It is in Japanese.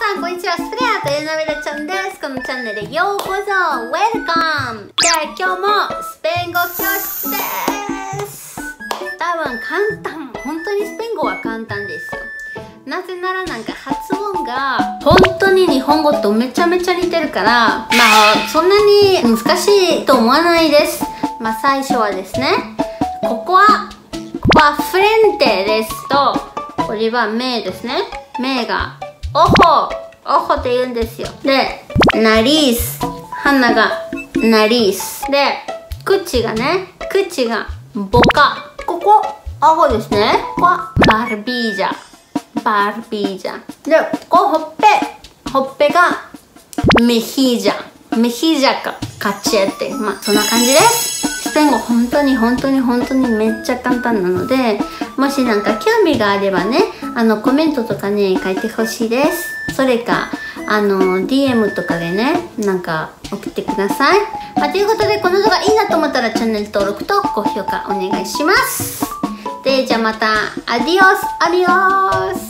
さんこんにちは、スプレアというナビラちゃんです。このチャンネルへようこそ、ウェルカム。で、今日もスペイン語教室です。多分簡単、本当にスペイン語は簡単ですよ。なぜならなんか発音が本当に日本語とめちゃめちゃ似てるから、そんなに難しいと思わないです。最初はですね、ここはフレンテですと、これは目ですね。目がオホって言うんですよ。で、ナリース、鼻がナリースで、口がボカ。ここアホですね。ここはバルビージャで、ここほっぺがメヒージャかカチェって、そんな感じです。スペイン語本当にめっちゃ簡単なので、もしなんか興味があればね、コメントとかね書いてほしいです。それかDM とかでね、なんか送ってください。ということで、この動画いいなと思ったらチャンネル登録と高評価お願いします。で、じゃあまたアディオス。